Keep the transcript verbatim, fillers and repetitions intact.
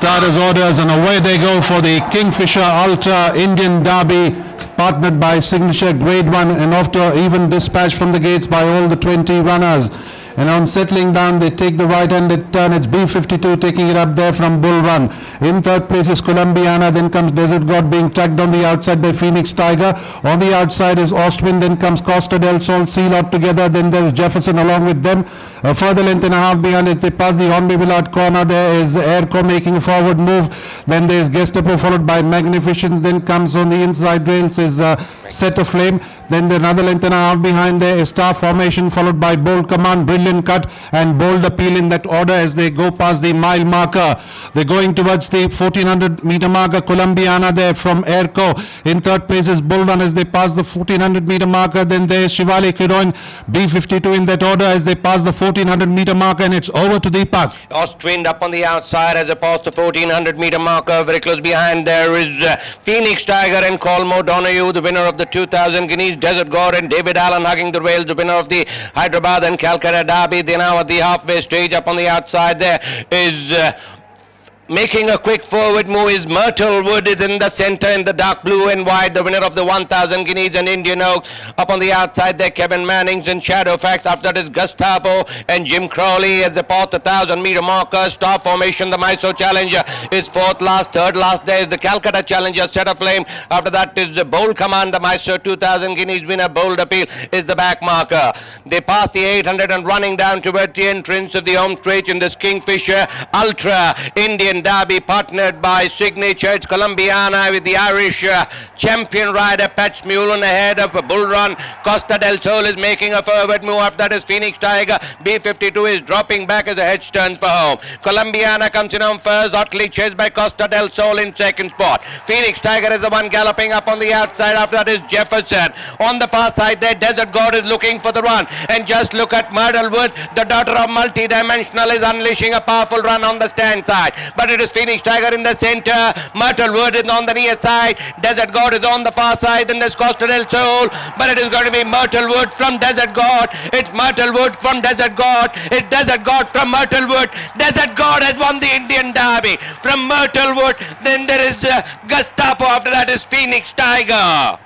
Starters orders and away they go for the Kingfisher Ultra Indian Derby, partnered by Signature Grade one, and after even dispatch from the gates by all the twenty runners. And on settling down, they take the right-handed turn. It's B fifty-two taking it up there from Bull Run. In third place is Columbiana. Then comes Desert God being tugged on the outside by Phoenix Tiger. On the outside is Ostwind. Then comes Costa del Sol, Seal out together. Then there's Jefferson along with them. A further length and a half behind as they pass the Hornby Willard corner. There is Airco making a forward move. Then there is Gestapo followed by Magnificence. Then comes on the inside rails is uh, Set of Flame. Then another length and a half behind there is Star Formation followed by Bold Command, Brilliant Cut and Bold Appeal in that order as they go past the mile marker. They're going towards the fourteen hundred meter marker. Columbiana there from Airco. In third place is Bull Run as they pass the fourteen hundred meter marker. Then there is Shivali Heroine, B fifty-two in that order as they pass the fourteen hundred meter marker, and it's over to Deepak. Ostwind up on the outside as they pass the fourteen hundred meter marker. Very close behind there is uh, Phoenix Tiger and Colmo Donahue, the winner of the two thousand guineas. Desert God and David Allen hugging the rails, the winner of the Hyderabad and Calcutta Derby. They now at the halfway stage. Up on the outside there is uh, making a quick forward move is Myrtle Wood is in the center in the dark blue and white, the winner of the one thousand guineas and Indian Oak. Up on the outside there Kevin Mannings and Shadowfax. After that is Gustavo and Jim Crowley as they pass the one thousand meter marker. Star Formation, the Mysore Challenger, is fourth last. Third last there is the Calcutta Challenger, Set of Flame. After that is the Bold Command, the Mysore two thousand guineas winner. Bold Appeal is the back marker. They pass the eight hundred and running down towards the entrance of the home straight in this Kingfisher Ultra Indian Derby, partnered by Signature. It's Columbiana with the Irish uh, champion rider Pat Mullen ahead of a Bull Run. Costa del Sol is making a forward move. After that is Phoenix Tiger. B fifty-two is dropping back as the hedge turns for home. Columbiana comes in on first, hotly chased by Costa del Sol in second spot. Phoenix Tiger is the one galloping up on the outside. After that is Jefferson. On the far side there, Desert God is looking for the run. And just look at Myrtlewood, the daughter of Multidimensional, is unleashing a powerful run on the stand side. But it is Phoenix Tiger in the center. Myrtlewood is on the near side. Desert God is on the far side. Then there's Costa del Sol. But it is going to be Myrtlewood from Desert God. It's Myrtlewood from Desert God. It's Desert God from Myrtlewood. Desert God has won the Indian Derby from Myrtlewood. Then there is uh, Gestapo. After that is Phoenix Tiger.